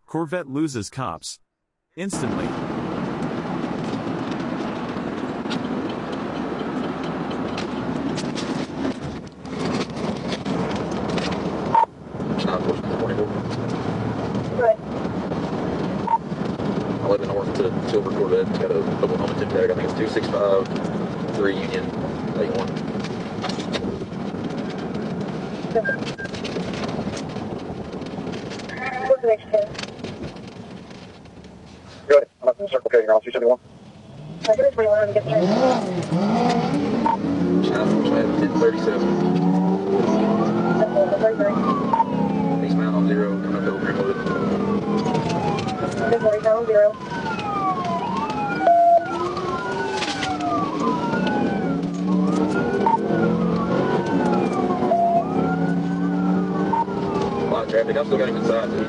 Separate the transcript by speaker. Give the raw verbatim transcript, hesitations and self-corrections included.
Speaker 1: Corvette loses cops. Instantly.
Speaker 2: nine four twenty-four.
Speaker 3: Right.
Speaker 2: eleven north to Silver Corvette. It's got a Oklahoma tip tag. I think it's two six five three Union eight one.
Speaker 3: What's the next ten?
Speaker 2: Go ahead. I'm up in Circle K. You're on two seventy-one.
Speaker 3: I think it's twenty-one and get the train.
Speaker 2: nine four ten thirty-seven.
Speaker 3: That's all, the thirty-three.
Speaker 2: East Mount on zero. Coming up over Greenwood.
Speaker 3: Good morning, town zero.
Speaker 2: A lot of traffic. I've still got him inside.